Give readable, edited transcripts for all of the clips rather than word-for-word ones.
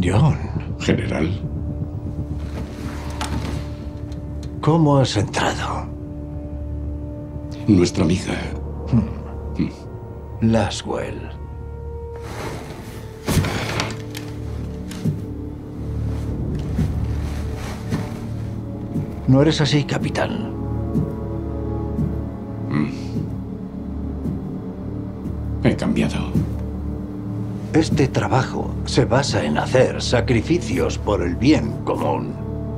John. General. ¿Cómo has entrado? Nuestra amiga. Laswell. No eres así, capitán. He cambiado. Este trabajo se basa en hacer sacrificios por el bien común.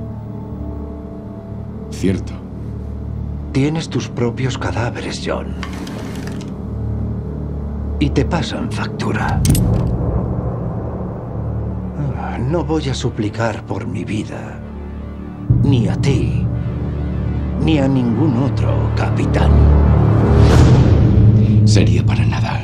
Cierto. Tienes tus propios cadáveres, John. Y te pasan factura. No voy a suplicar por mi vida. Ni a ti. Ni a ningún otro, capitán. Sería para nada.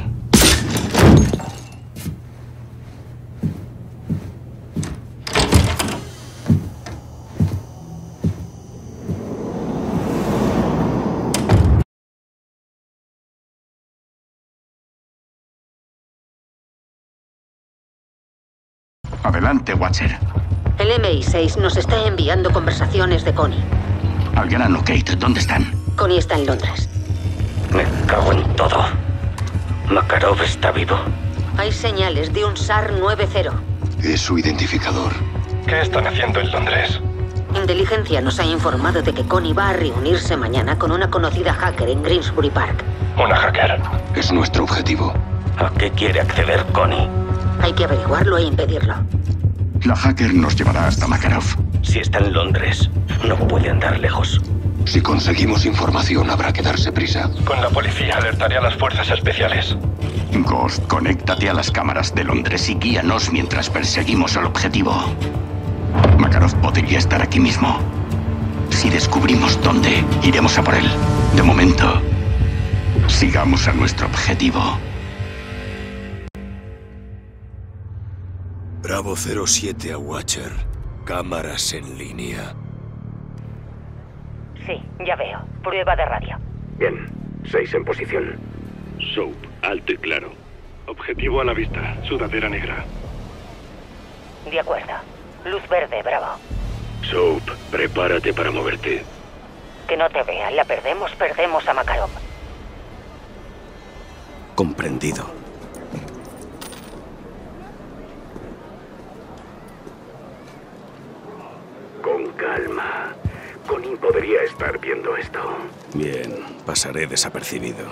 Adelante, Watcher. El MI6 nos está enviando conversaciones de Connie. Al grano, Kate. ¿Dónde están? Connie está en Londres. Me cago en todo. Makarov está vivo. Hay señales de un SAR 90. Es su identificador. ¿Qué están haciendo en Londres? Inteligencia nos ha informado de que Connie va a reunirse mañana con una conocida hacker en Greensbury Park. Una hacker. Es nuestro objetivo. ¿A qué quiere acceder Connie? Hay que averiguarlo e impedirlo. La hacker nos llevará hasta Makarov. Si está en Londres, no puede andar lejos. Si conseguimos información, habrá que darse prisa. Con la policía alertaré a las fuerzas especiales. Ghost, conéctate a las cámaras de Londres y guíanos mientras perseguimos el objetivo. Makarov podría estar aquí mismo. Si descubrimos dónde, iremos a por él. De momento, sigamos a nuestro objetivo. Bravo 07 a Watcher. Cámaras en línea. Sí, ya veo. Prueba de radio. Bien. 6 en posición. Soap, alto y claro. Objetivo a la vista. Sudadera negra. De acuerdo. Luz verde, Bravo. Soap, prepárate para moverte. Que no te vean. La perdemos a Makarov. Comprendido. Con calma. Connie podría estar viendo esto. Bien, pasaré desapercibido.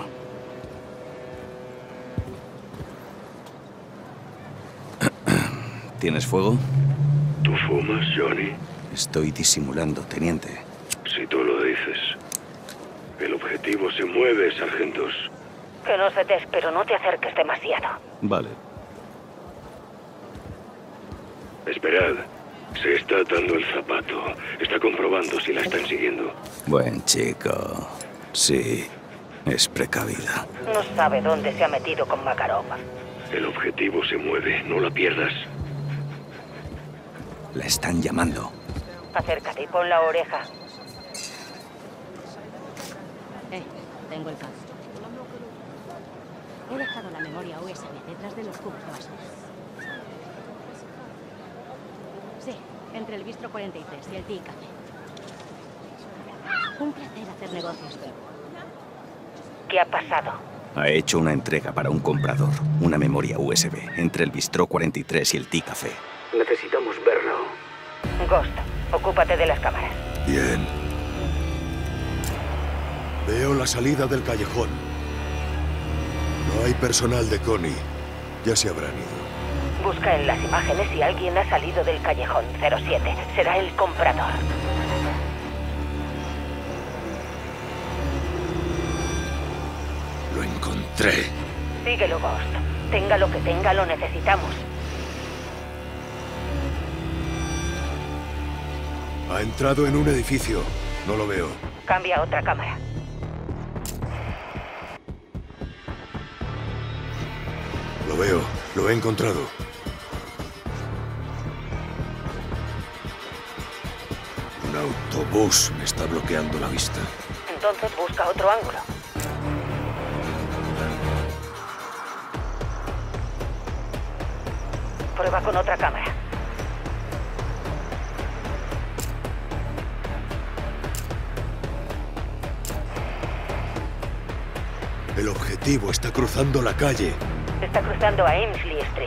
¿Tienes fuego? ¿Tú fumas, Johnny? Estoy disimulando, teniente. Si tú lo dices. El objetivo se mueve, sargentos. Que no se te pero no te acerques demasiado. Vale. Esperad. Se está atando el zapato. Está comprobando si la están siguiendo. Buen chico. Sí, es precavida. No sabe dónde se ha metido con Makarov. El objetivo se mueve. No la pierdas. La están llamando. Acércate y pon la oreja. Tengo el caso. He dejado la memoria USB detrás de los cubos de basura. Sí, entre el Bistro 43 y el Tea Café. Un placer hacer negocios. ¿Qué ha pasado? Ha hecho una entrega para un comprador. Una memoria USB entre el Bistro 43 y el Tea Café. Necesitamos verlo. Ghost, ocúpate de las cámaras. Bien. Veo la salida del callejón. No hay personal de Connie. Ya se habrán ido. Busca en las imágenes si alguien ha salido del callejón 07. Será el comprador. Lo encontré. Síguelo, Ghost. Tenga lo que tenga, lo necesitamos. Ha entrado en un edificio. No lo veo. Cambia a otra cámara. Lo veo. Lo he encontrado. Un autobús me está bloqueando la vista. Entonces busca otro ángulo. Prueba con otra cámara. El objetivo está cruzando la calle. Está cruzando a Amesley Street.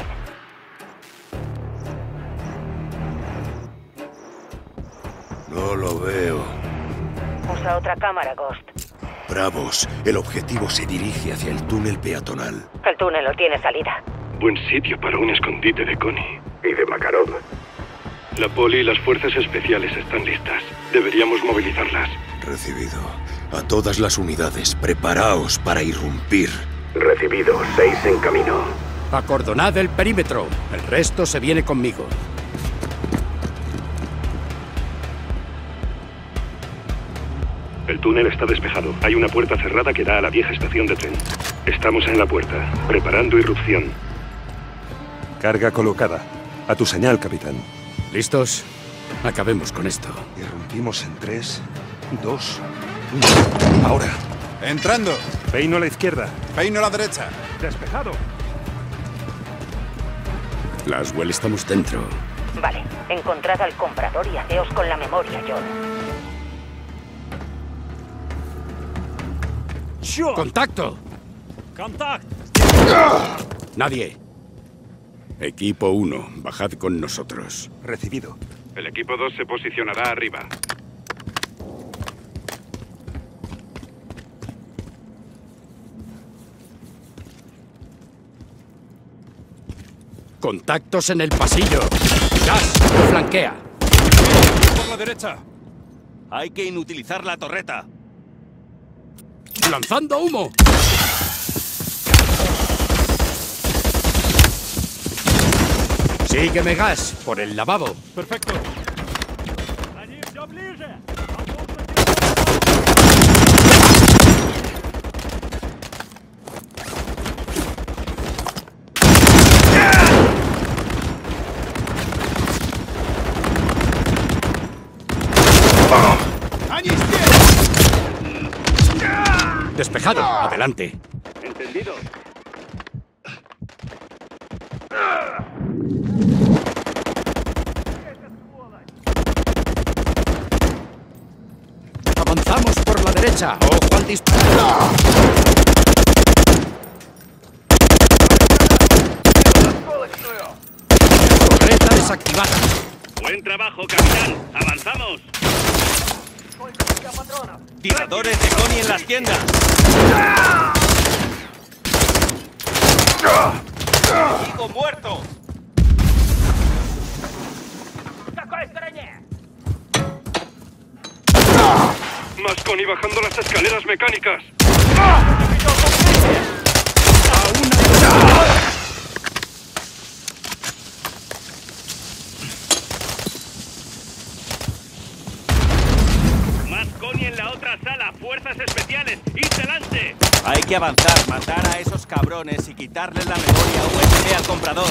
No lo veo. Usa otra cámara, Ghost. Bravos, el objetivo se dirige hacia el túnel peatonal. El túnel no tiene salida. Buen sitio para un escondite de Connie. Y de Makarov. La poli y las fuerzas especiales están listas. Deberíamos movilizarlas. Recibido. A todas las unidades, preparaos para irrumpir. Recibido. 6 en camino. Acordonad el perímetro. El resto se viene conmigo. El túnel está despejado. Hay una puerta cerrada que da a la vieja estación de tren. Estamos en la puerta, preparando irrupción. Carga colocada. A tu señal, capitán. ¿Listos? Acabemos con esto. Irrumpimos en 3, 2, 1. Ahora. Entrando. Peino a la izquierda. Peino a la derecha. Despejado. Laswell, estamos dentro. Vale, encontrad al comprador y haceos con la memoria, John. ¡Contacto! ¡Contacto! Nadie. Equipo 1, bajad con nosotros. Recibido. El equipo 2 se posicionará arriba. Contactos en el pasillo. Gas, flanquea. Por la derecha. Hay que inutilizar la torreta. ¡Lanzando humo! Sígueme, Gas, por el lavabo. Perfecto. Despejado. Adelante. Entendido. Avanzamos por la derecha. ¡Ojo al disparo! Torreta desactivada. Buen trabajo, capitán. ¡Avanzamos! Tiradores de Connie en las tiendas. ¡Enemigo muerto! Más Connie bajando las escaleras mecánicas. Más Connie en la otra sala. Fuerzas especiales. ¡Ir delante! Hay que avanzar, matar a esos cabrones y quitarles la memoria USB al comprador.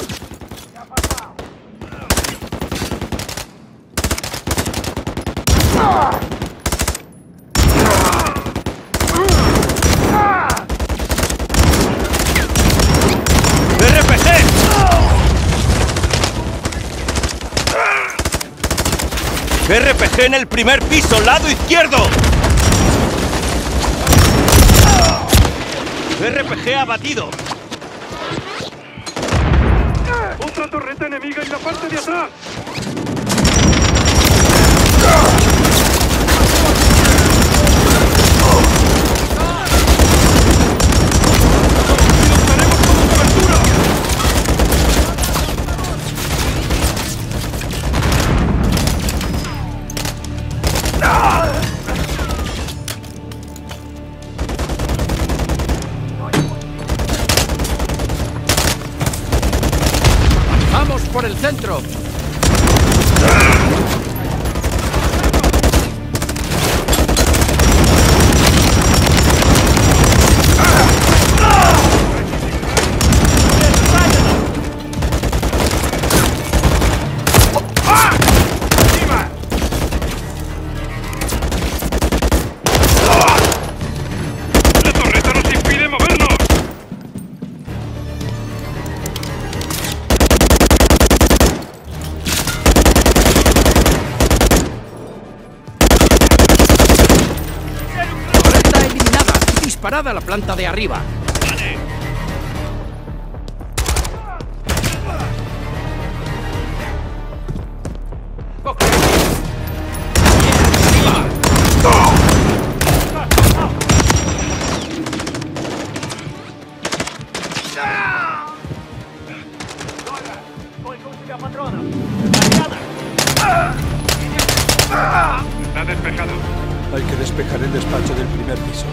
RPG en el primer piso, lado izquierdo. RPG abatido. Otra torreta enemiga en la parte de atrás. ¡Vamos por el centro! ¡La torreta nos impide movernos! disparad a la planta de arriba. Vale. Está despejado. Hay que despejar el despacho del primer piso.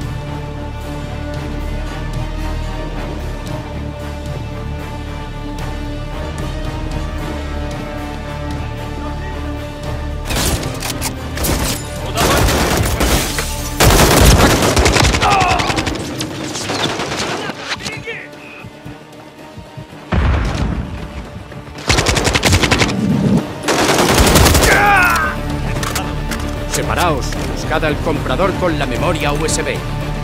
Separaos, buscad al comprador con la memoria USB.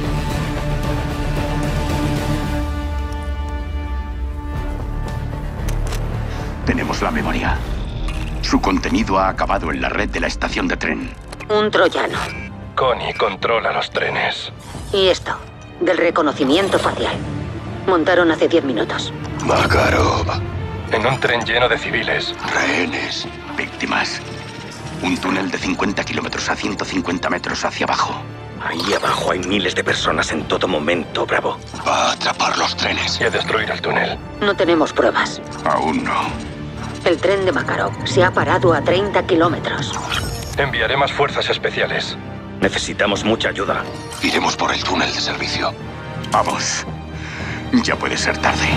Tenemos la memoria. Su contenido ha acabado en la red de la estación de tren. Un troyano. Connie controla los trenes. Y esto, del reconocimiento facial. Montaron hace 10 minutos. Makarov. En un tren lleno de civiles. Rehenes. Víctimas. Un túnel de 50 kilómetros a 150 metros hacia abajo. Ahí abajo hay miles de personas en todo momento, Bravo. Va a atrapar los trenes. Y a destruir el túnel. No tenemos pruebas. Aún no. El tren de Makarov se ha parado a 30 kilómetros. Enviaré más fuerzas especiales. Necesitamos mucha ayuda. Iremos por el túnel de servicio. Vamos. Ya puede ser tarde.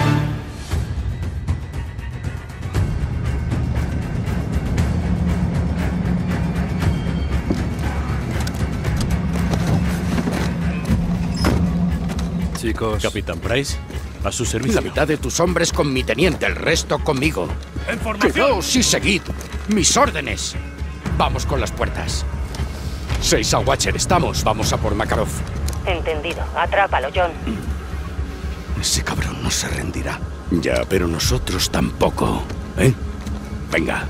Chicos. Capitán Price, a su servicio. La mitad de tus hombres con mi teniente, el resto conmigo. ¡En formación! ¡Quedaos y seguid mis órdenes! Vamos con las puertas. 6 a Watcher, estamos. Vamos a por Makarov. Entendido. Atrápalo, John. Ese cabrón no se rendirá. Ya, pero nosotros tampoco. ¿Eh? Venga.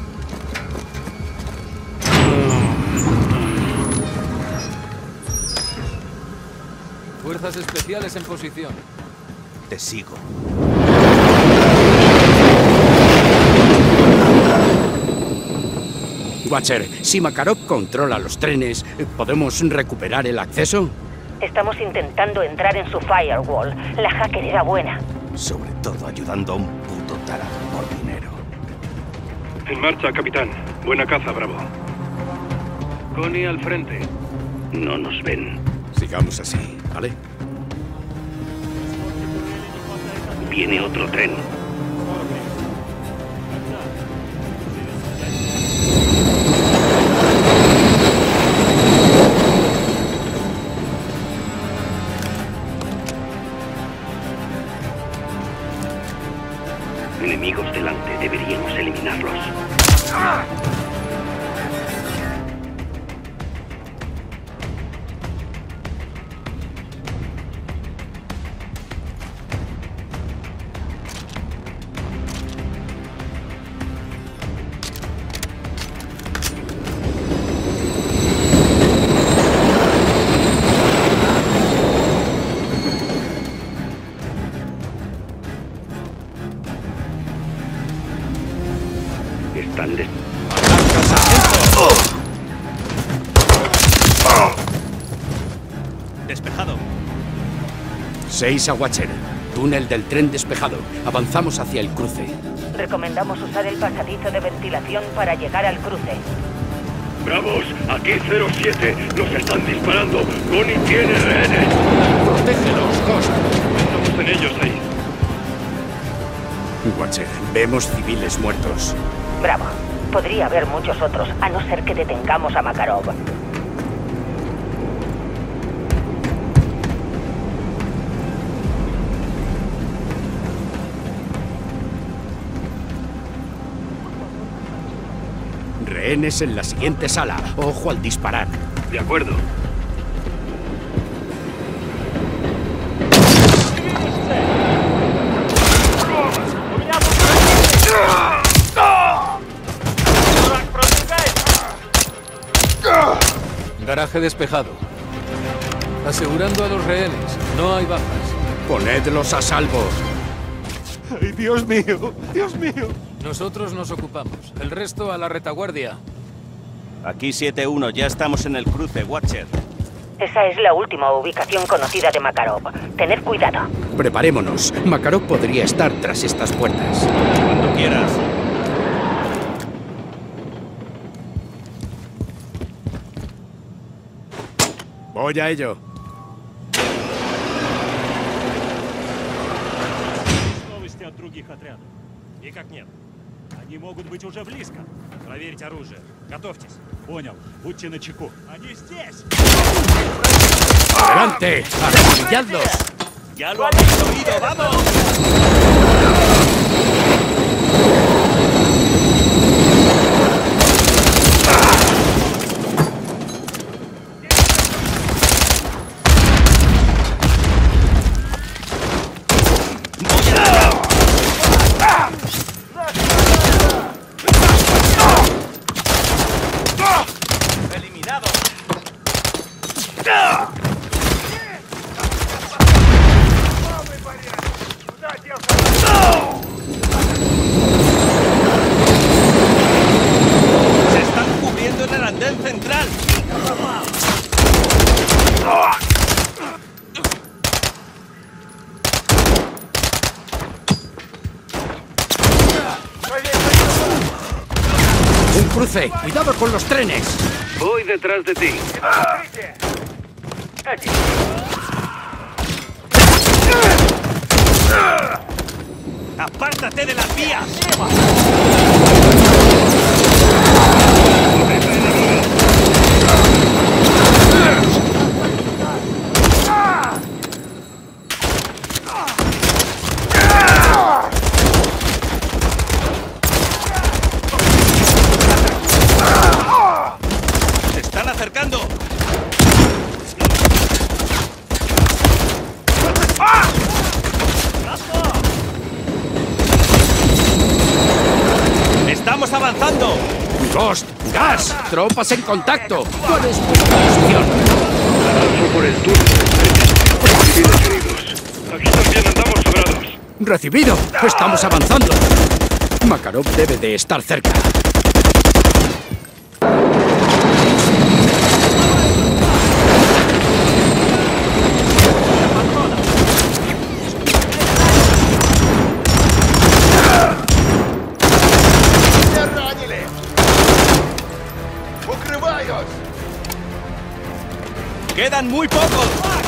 Fuerzas especiales en posición. Te sigo. Watcher, si Makarov controla los trenes, ¿podemos recuperar el acceso? Estamos intentando entrar en su firewall. La hacker era buena. Sobre todo ayudando a un puto tarado por dinero. En marcha, capitán. Buena caza, Bravo. Connie al frente. No nos ven. Sigamos así, ¿vale? Viene otro tren. Enemigos delante, deberíamos eliminarlos. Están de... Despejado. 6 a Watcher. Túnel del tren despejado. Avanzamos hacia el cruce. Recomendamos usar el pasadizo de ventilación para llegar al cruce. Bravos, aquí 07. Nos están disparando. Connie tiene rehenes. ¡Protégelos, Ghost! Estamos en ellos ahí. Watcher, vemos civiles muertos. Bravo. Podría haber muchos otros, a no ser que detengamos a Makarov. Rehenes en la siguiente sala. Ojo al disparar. De acuerdo. Garaje despejado. Asegurando a los rehenes. No hay bajas. Ponedlos a salvo. ¡Ay, Dios mío! ¡Dios mío! Nosotros nos ocupamos. El resto a la retaguardia. Aquí 7-1, ya estamos en el cruce, Watcher. Esa es la última ubicación conocida de Makarov. Tened cuidado. Preparémonos. Makarov podría estar tras estas puertas. Cuando quieras. Voy a ello. Новости от других отрядов. Никак нет. Они могут быть уже близко. Проверьте оружие. Готовьтесь. Понял. Будьте начеку. Они здесь! ¡Adelante! ¡Arrodilladlos! ¡Ya lo habéis oído! ¡Vamos! ¡Se están cubriendo en el andén central! ¡Un cruce! ¡Cuidado con los trenes! Voy detrás de ti. ¡Apártate de las vías! ¡Se están acercando! ¡Estamos avanzando! ¡Ghost! ¡Gas! ¡Tropas en contacto! ¿Cuál es vuestra posición? Avanzo por el túnel. Recibidos heridos. Aquí también andamos sobrados. ¡Recibido! ¡Estamos avanzando! Makarov debe de estar cerca. ¡Quedan muy pocos!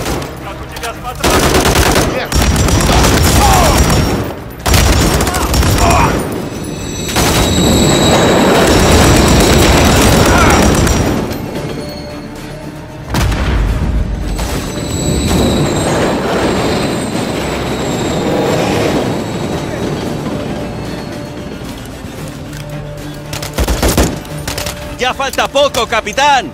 ¡Ya falta poco, capitán!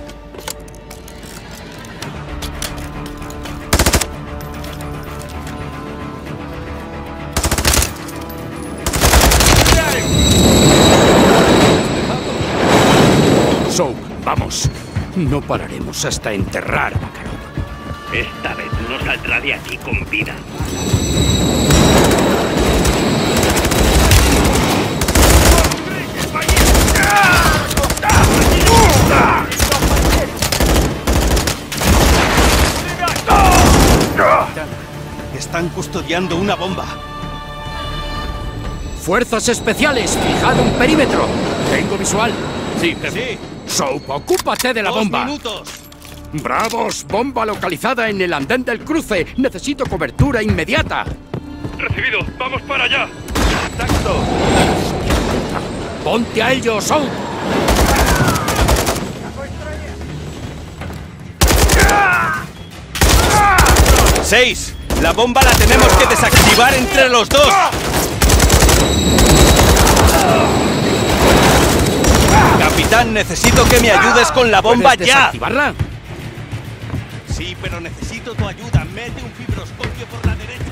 Soap, vamos. No pararemos hasta enterrar a Makarov. Esta vez no saldrá de aquí con vida. Están custodiando una bomba. ¡Fuerzas especiales! ¡Fijad un perímetro! Tengo visual. Sí, Sí. Soap, ocúpate de la 2 bomba. minutos. ¡Bravos! Bomba localizada en el andén del cruce. Necesito cobertura inmediata. Recibido. Vamos para allá. Contacto. ¡Ponte a ello, Soap! ¡6! La bomba la tenemos que desactivar entre los dos. Capitán, necesito que me ayudes con la bomba ¿Puedes ya. desactivarla? Sí, pero necesito tu ayuda. Mete un fibroscopio por la derecha.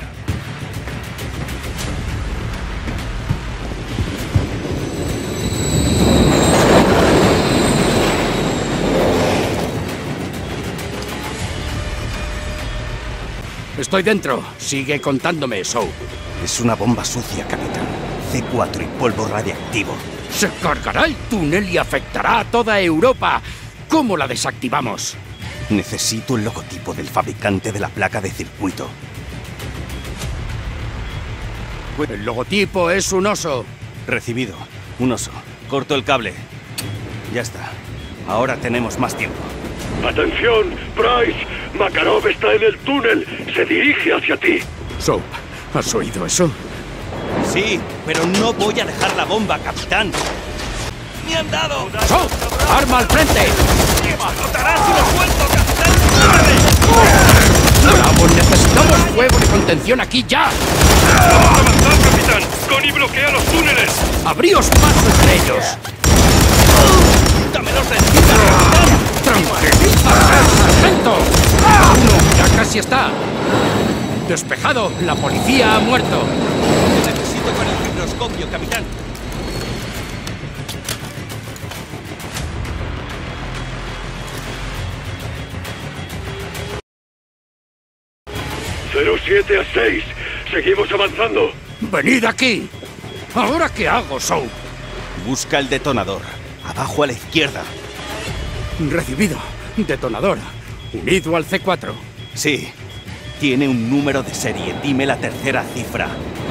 Estoy dentro. Sigue contándome, Soap. Es una bomba sucia, capitán. C4 y polvo radiactivo. Se cargará el túnel y afectará a toda Europa. ¿Cómo la desactivamos? Necesito el logotipo del fabricante de la placa de circuito. El logotipo es un oso. Recibido. Un oso. Corto el cable. Ya está. Ahora tenemos más tiempo. ¡Atención, Price! Makarov está en el túnel. Se dirige hacia ti. Soap, ¿has oído eso? Sí, pero no voy a dejar la bomba, capitán. ¡Me han dado! ¡Soap! ¡Arma al frente! ¡Me explotará si lo suelto, capitán! ¡Bravo! ¡Necesitamos fuego de contención aquí ya! ¡Vamos a avanzar, capitán! ¡Connie bloquea los túneles! ¡Abríos paso entre ellos! ¡Quítamelos de encima, capitán! ¡Tranquilízate, sargento! ¡Uno! ¡Ya casi está! ¡Despejado! ¡La policía ha muerto! Necesito con el microscopio, capitán. ¡07 a 6! ¡Seguimos avanzando! ¡Venid aquí! ¿Ahora qué hago, Soap? Busca el detonador. Abajo a la izquierda. Recibido. Detonador. Unido al C4. Sí. Tiene un número de serie. Dime la tercera cifra.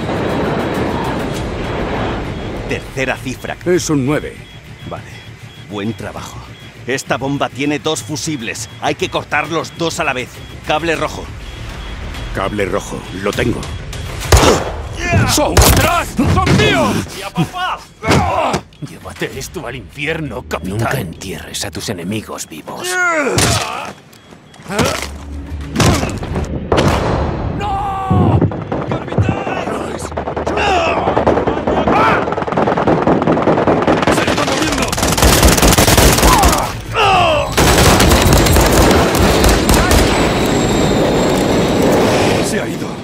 Tercera cifra. Es un 9. Vale. Buen trabajo. Esta bomba tiene 2 fusibles. Hay que cortar los 2 a la vez. Cable rojo. Cable rojo. Lo tengo. ¡Son atrás! ¡Son míos! ¡Ya, papá! Llévate esto al infierno, capitán. Nunca entierres a tus enemigos vivos. ¡No! ¡Capitán! ¡Se está moviendo! Se ha ido.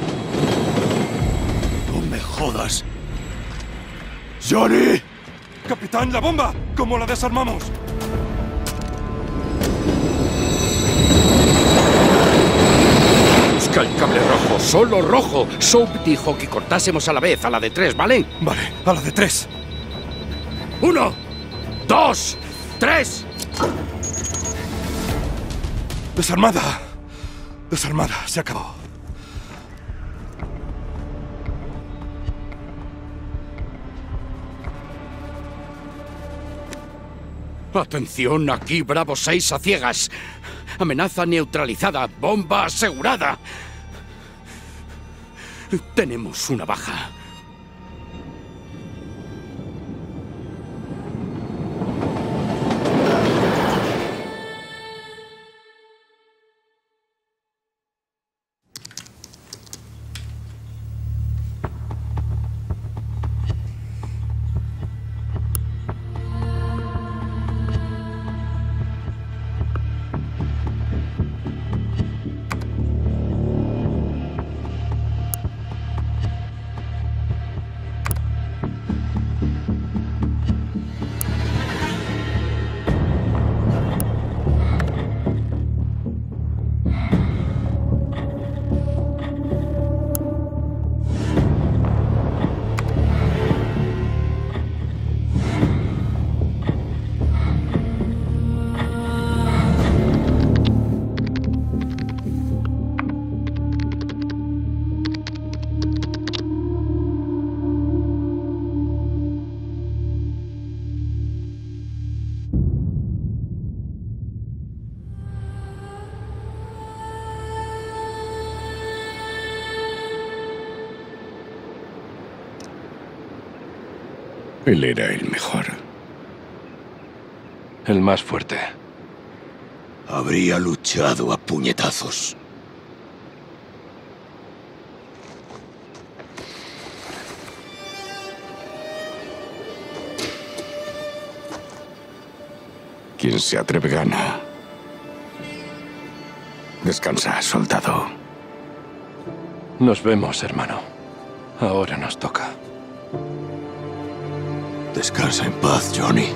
No me jodas. ¡Johnny! ¡Capitán, la bomba! ¿Cómo la desarmamos? Busca el cable rojo, solo rojo. Soap dijo que cortásemos a la vez, a la de 3, ¿vale? Vale, a la de 3. 1, 2, 3. Desarmada. Desarmada, se acabó. Atención, aquí Bravo 6 a ciegas. Amenaza neutralizada, bomba asegurada. Tenemos una baja. Él era el mejor. El más fuerte. Habría luchado a puñetazos. Quien se atreve gana. Descansa, soldado. Nos vemos, hermano. Ahora nos toca. Descansa en paz, Johnny.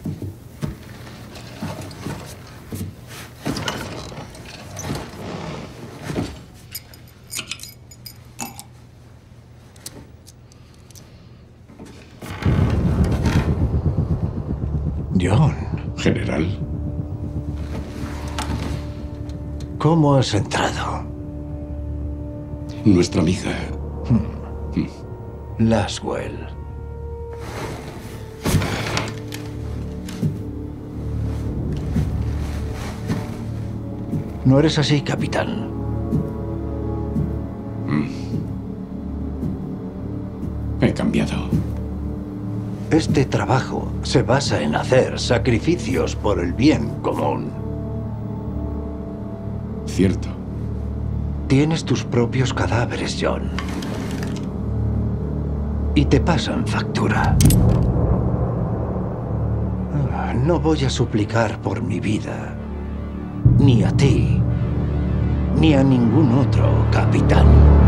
John. General. ¿Cómo has entrado? Nuestra amiga. Laswell. No eres así, capitán. He cambiado. Este trabajo se basa en hacer sacrificios por el bien común. Cierto. Tienes tus propios cadáveres, John. Y te pasan factura. No voy a suplicar por mi vida. Ni a ti, ni a ningún otro, capitán.